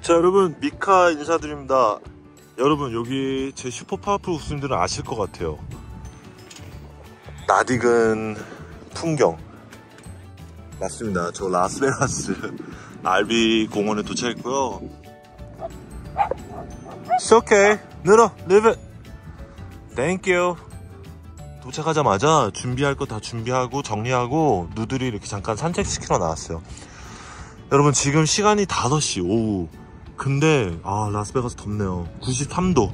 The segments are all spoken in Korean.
자, 여러분, 미카 인사드립니다. 여러분, 여기 제 슈퍼 파워풀 국수님들은 아실 것 같아요. 낯익은 풍경. 맞습니다. 저 라스베가스 RB 공원에 도착했고요. It's okay. 늘어, live it. Thank you. 도착하자마자 준비할 거 다 준비하고 정리하고 누들이 이렇게 잠깐 산책시키러 나왔어요. 여러분, 지금 시간이 5시 오후. 근데 라스베가스 덥네요. 93도.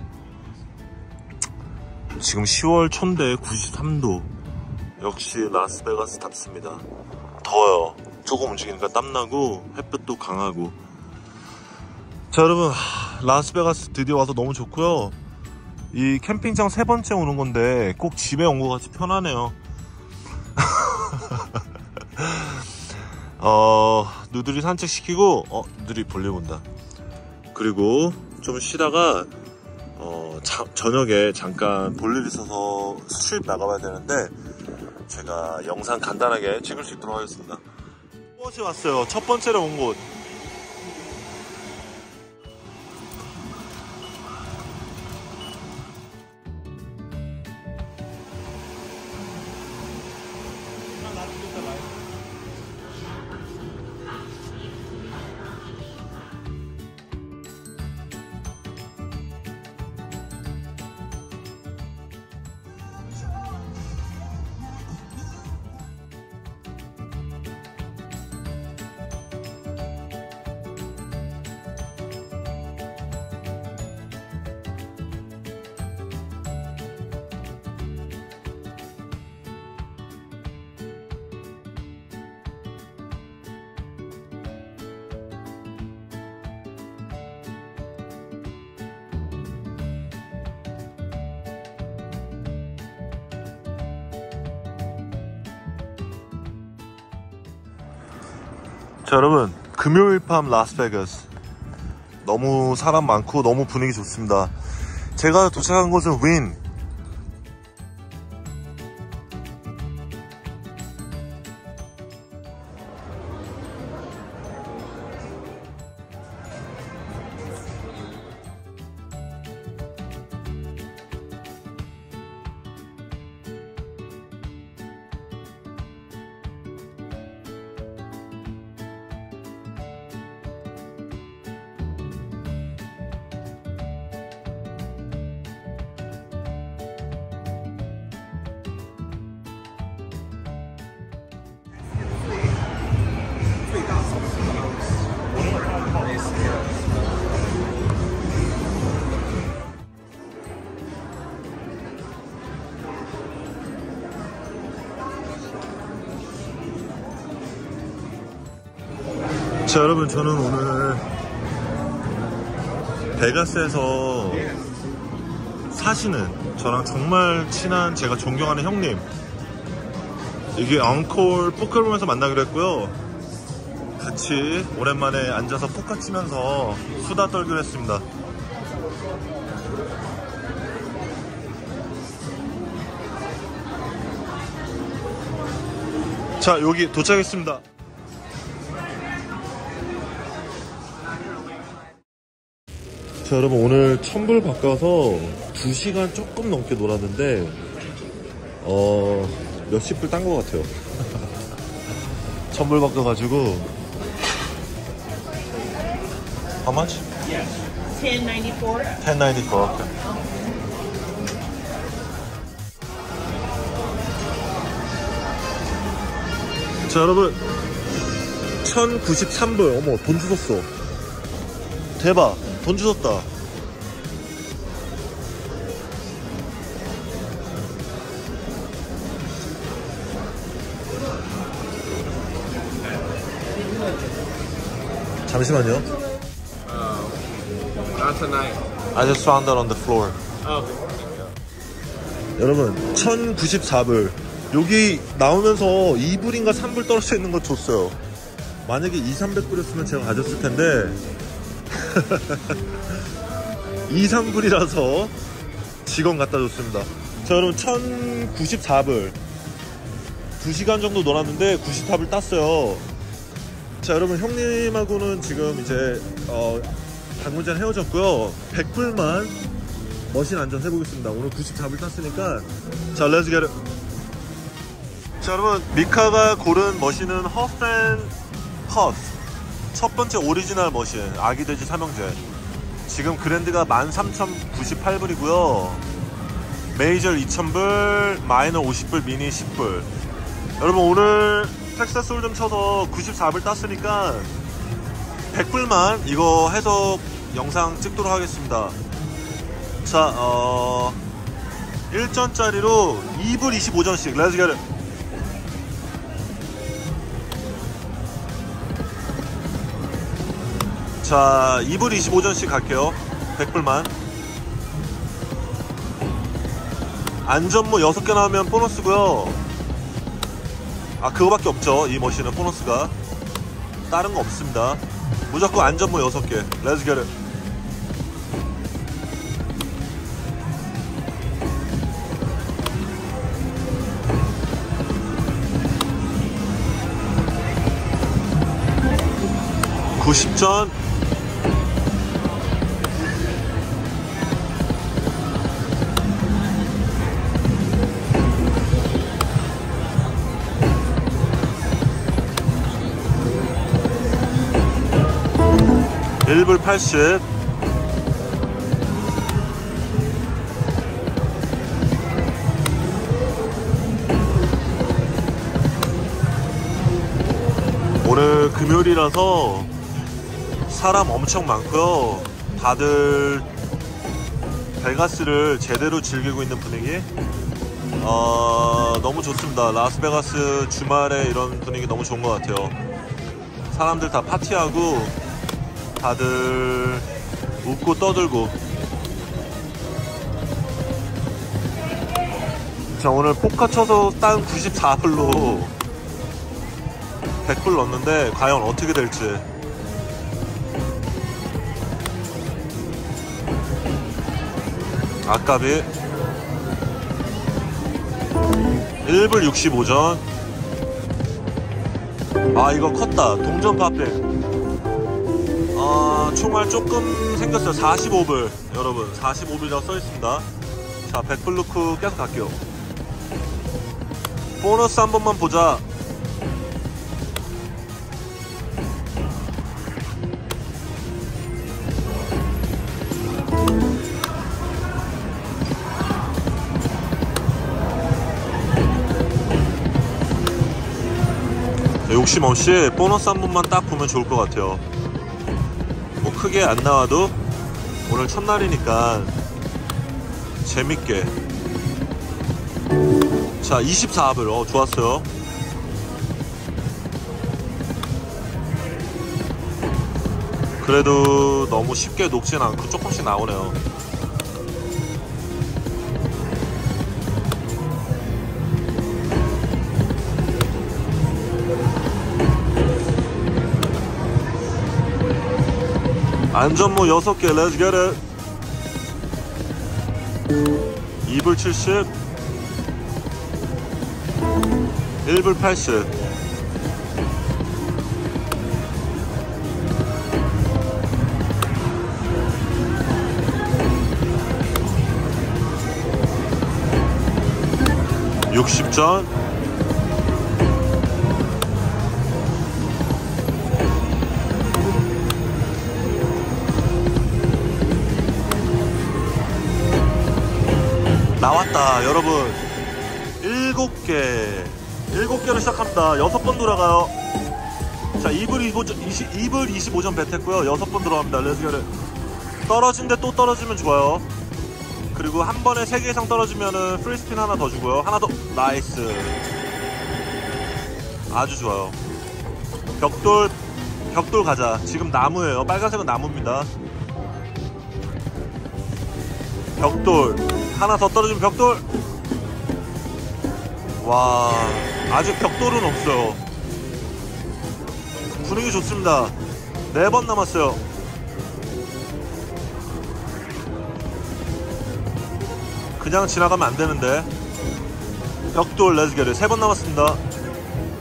지금 10월 초인데 93도. 역시 라스베가스 답습니다. 더워요. 조금 움직이니까 땀나고 햇볕도 강하고. 자, 여러분, 라스베가스 드디어 와서 너무 좋고요. 이 캠핑장 3번째 오는 건데 꼭 집에 온 것 같이 편하네요. 누들이 산책시키고 누들이 볼일 본다. 그리고 좀 쉬다가 저녁에 잠깐 볼일 있어서 수입 나가봐야 되는데 제가 영상 간단하게 찍을 수 있도록 하겠습니다. 곳에 왔어요. 첫 번째로 온 곳. 자, 여러분, 금요일 밤 라스베가스 너무 사람 많고 너무 분위기 좋습니다. 제가 도착한 곳은 윈. 자, 여러분, 저는 오늘 베가스에서 사시는 저랑 정말 친한 제가 존경하는 형님, 이게 앙콜 포커를 보면서 만나기로 했고요. 같이 오랜만에 앉아서 포커 치면서 수다 떨기로 했습니다. 자, 여기 도착했습니다. 자, 여러분, 오늘 천불 바꿔서 2시간 조금 넘게 놀았는데 몇십 불 딴 것 같아요. 천불 바꿔가지고. How much? Yes. 1094. 1094. Okay. 자, 여러분, 1093불. 어머, 돈 주셨어. 대박, 돈 주셨다. 잠시만요. Not tonight. I just found that on the floor. Oh. 여러분, 1094불. 여기 나오면서 2불인가 3불 떨어져 있는 거 줬어요. 만약에 200~300불이었으면 제가 가졌을 텐데 2~3불이라서 직원 갖다 줬습니다. 자, 여러분, 1094불. 2시간 정도 놀았는데 94불 땄어요. 자, 여러분, 형님하고는 지금 이제 방금 전에 헤어졌고요. 100불만 머신 안전 해보겠습니다. 오늘 94불 탔으니까. 자, 렛츠 겟. 자, 여러분, 미카가 고른 머신은 허프앤허스 첫 번째 오리지널 머신, 아기돼지 삼형제. 지금 그랜드가 13,098불이고요 메이저 2,000불, 마이너 50불, 미니 10불. 여러분, 오늘 텍사스 홀좀 쳐서 94불 땄으니까 100불만 이거 해서 영상 찍도록 하겠습니다. 자, 1전짜리로 2불 25전씩 렛츠 겟. 자, 2불 25전씩 갈게요. 100불만. 안전모 6개 나오면 보너스고요. 아, 그거밖에 없죠. 이 머신은 보너스가 다른 거 없습니다. 무조건 안전모 6개 렛츠 겟. (90전) (1불 80) 오늘 금요일이라서 사람 엄청 많고요. 다들 베가스를 제대로 즐기고 있는 분위기. 너무 좋습니다. 라스베가스 주말에 이런 분위기 너무 좋은 것 같아요. 사람들 다 파티하고 다들 웃고 떠들고. 자, 오늘 포카 쳐서 딴 94불로 100불 넣었는데 과연 어떻게 될지. 아깝이 1불 65전. 아, 이거 컸다. 동전 파페. 총알 조금 생겼어요. 45불. 여러분, 45불이라고 써있습니다. 자, 100불 넣고 계속 갈게요. 보너스 한 번만 보자. 욕심 없이 보너스 한 번만 딱 보면 좋을 것 같아요. 뭐 크게 안 나와도 오늘 첫날이니까 재밌게. 자, 24불. 좋았어요. 그래도 너무 쉽게 녹진 않고 조금씩 나오네요. 안전모 6개 렛츠 겟 잇. 2불 70, 1불 80. (60전) 나왔다. 여러분, 7개로 시작합니다. 6번 돌아가요. 자, 2불 25전 뱉했고요 6번 들어갑니다. 렛츠기를. 떨어진데 또 떨어지면 좋아요. 그리고 한 번에 3개 이상 떨어지면은 프리스핀 하나 더 주고요. 하나 더. 나이스. 아주 좋아요. 벽돌 가자. 지금 나무예요. 빨간색은 나무입니다. 벽돌 하나 더 떨어지면 벽돌. 와, 아직 벽돌은 없어요. 분위기 좋습니다. 4번 남았어요. 그냥 지나가면 안 되는데. 벽돌 렛츠겟. 3번 남았습니다.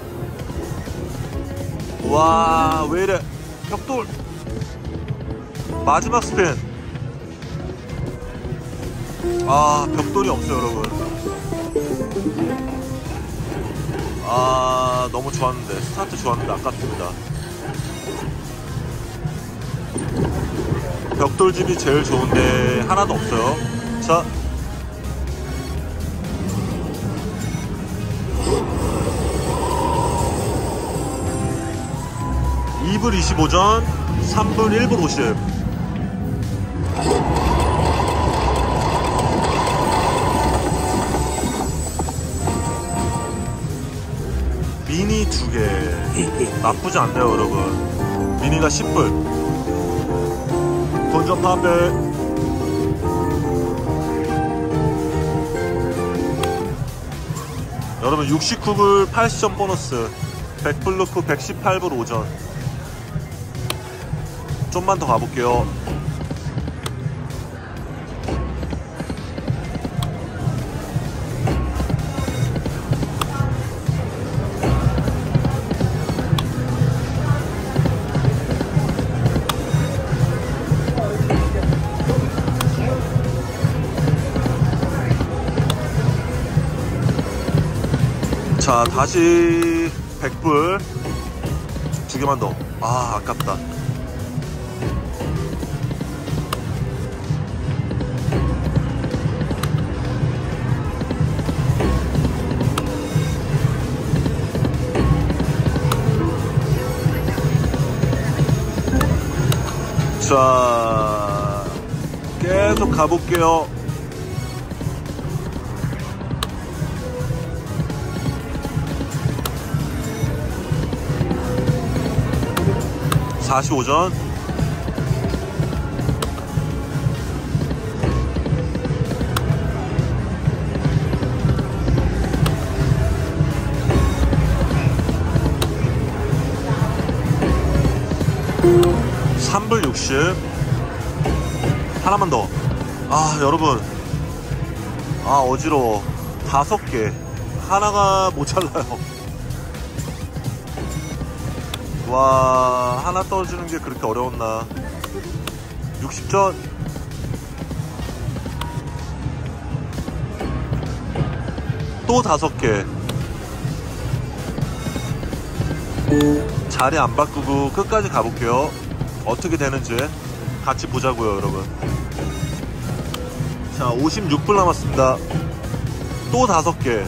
와, 왜 이래. 벽돌. 마지막 스핀. 아, 벽돌이 없어요 여러분. 아, 너무 좋았는데, 스타트 좋았는데 아깝습니다. 벽돌집이 제일 좋은데 하나도 없어요. 자, (2불 25전) (3불 1불 50) 미니 2개 나쁘지 않네요 여러분. 미니가 10불. 본전 판매. 여러분 69불 80점 보너스, 100불 넣고 118불 5전. 좀만 더 가볼게요. 자, 다시 100불 2개만 더. 아, 아깝다. 자, 계속 가볼게요. (45전) (3불 60) 하나만 더. 아, 여러분, 아, 어지러워. 5개 하나가 모자라요. 와, 하나 떨어지는 게 그렇게 어려웠나. 60전 또 5개. 자리 안 바꾸고 끝까지 가볼게요. 어떻게 되는지 같이 보자고요 여러분. 자, 56불 남았습니다. 또 5개.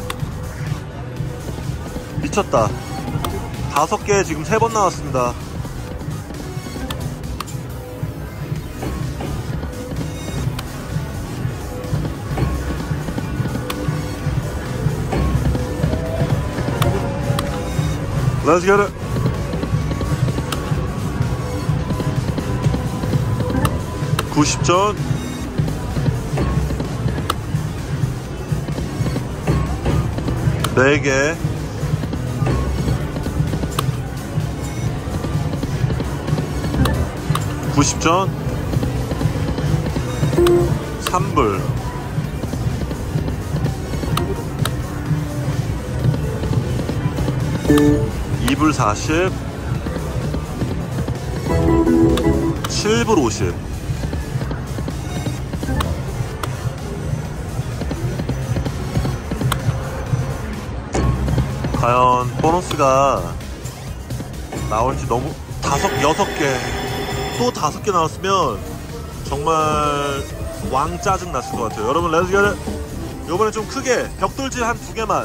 미쳤다. 5개 지금 3번 나왔습니다. Let's get it. (90전) (4개) (90전) 3불. (2불 40) 7불 50. 과연 보너스가 나올지. 너무 6개 또 5개 나왔으면 정말 왕 짜증 났을 것 같아요 여러분. 렛츠기릿. 요번에 좀 크게 벽돌질 한 2개만.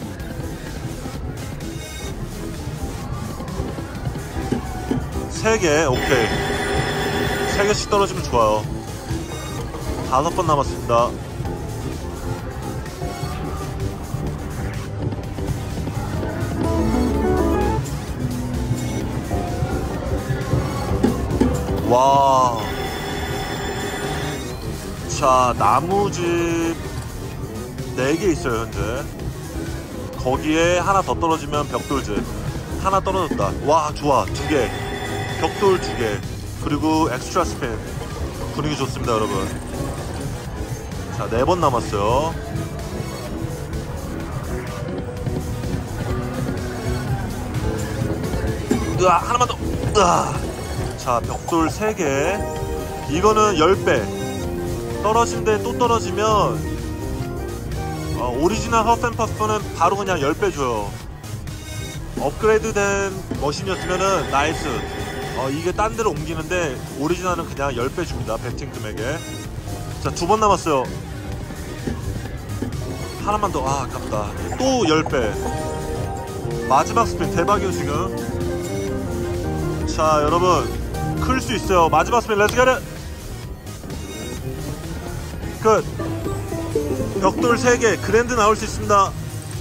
(3개) 오케이. 3개씩 떨어지면 좋아요. 5번 남았습니다. 와. 자, 나무집 4개 있어요 현재. 거기에 하나 더 떨어지면 벽돌집. 하나 떨어졌다. 와, 좋아. 2개. 벽돌 2개. 그리고 엑스트라 스핀. 분위기 좋습니다 여러분. 자, 4번 남았어요. 으아, 하나만 더. 으아. 자, 벽돌 3개. 이거는 10배 떨어진데 또 떨어지면 오리지널 허프앤퍼프는 바로 그냥 10배 줘요. 업그레이드 된 머신이었으면은 나이스. 이게 딴 데로 옮기는데 오리지널은 그냥 10배 줍니다. 배팅 금액에. 자, 2번 남았어요. 하나만 더. 아깝다. 또 10배. 마지막 스핀 대박이에요 지금. 자, 여러분 클 수 있어요. 마지막 스핀 렛츠 겟잇. 끝. 벽돌 3개 그랜드 나올 수 있습니다.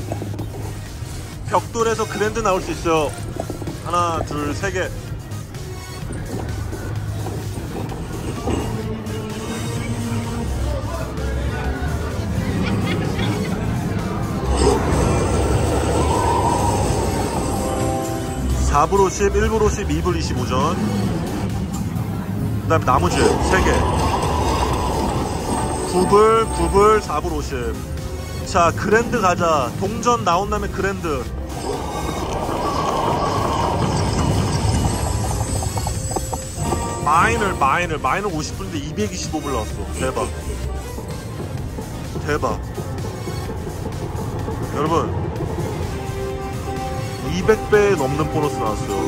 벽돌에서 그랜드 나올 수 있어요. 하나, 둘, 3개. (4불 50) (1불 50) (2불 25전) 그 다음 나머지 3개 9불 9불 4불 50. 자, 그랜드 가자. 동전 나온 다음에 그랜드. 마이너 50불인데 225불 나왔어. 대박. 대박. 여러분 200배 넘는 보너스 나왔어요.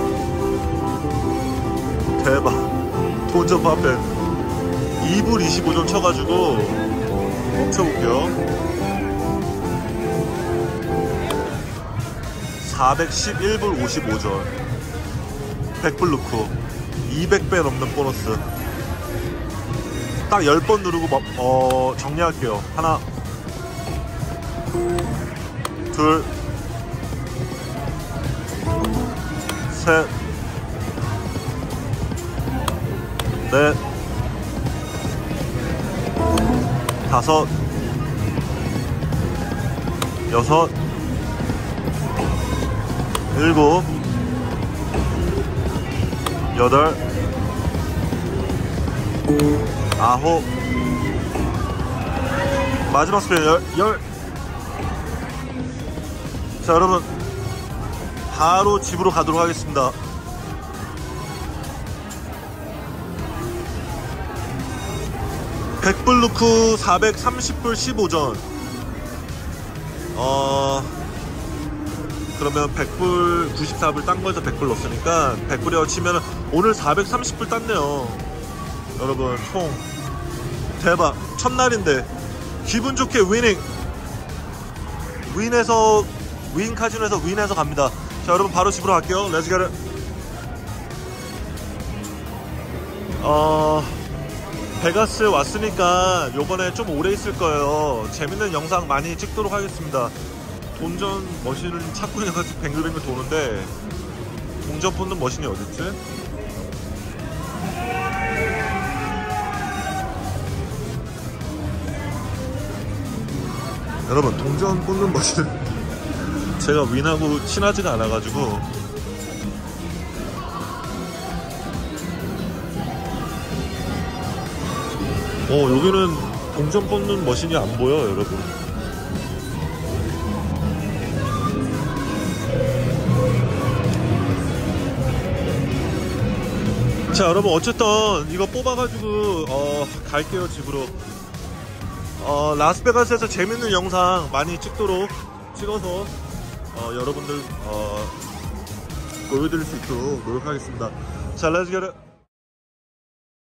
대박. 돈전 파펜 2불 25전 쳐가지고 멈춰볼게요. 411불 55전 100불 넣고 200배 넘는 보너스. 딱 10번 누르고 정리할게요. 하나, 둘, 셋, 넷, 다섯, 여섯, 일곱, 여덟, 아홉. 마지막 스피드 열. 자, 여러분 바로 집으로 가도록 하겠습니다. (100불) 넣고 430불 15전. 그러면 100불 94불 딴 거에서 100불 넣었으니까 100불이라고 치면 오늘 430불 땄네요. 여러분 총 대박. 첫날인데 기분 좋게 윈 카지노에서 윈해서 갑니다. 자, 여러분 바로 집으로 갈게요. 렛츠 겟잇. 베가스 왔으니까 요번에 좀 오래 있을 거예요. 재밌는 영상 많이 찍도록 하겠습니다. 돈전 머신을 찾고 있어가지고 뱅글뱅글 도는데 동전 뽑는 머신이 어딨지? 여러분 동전 뽑는 머신 제가 윈하고 친하지가 않아가지고 여기는 동전 뽑는 머신이 안 보여 여러분. 자, 여러분 어쨌든 이거 뽑아가지고 갈게요 집으로. 라스베가스에서 재밌는 영상 많이 찍어서 여러분들 보여드릴 수 있도록 노력하겠습니다. 자, 렛츠 겟잇.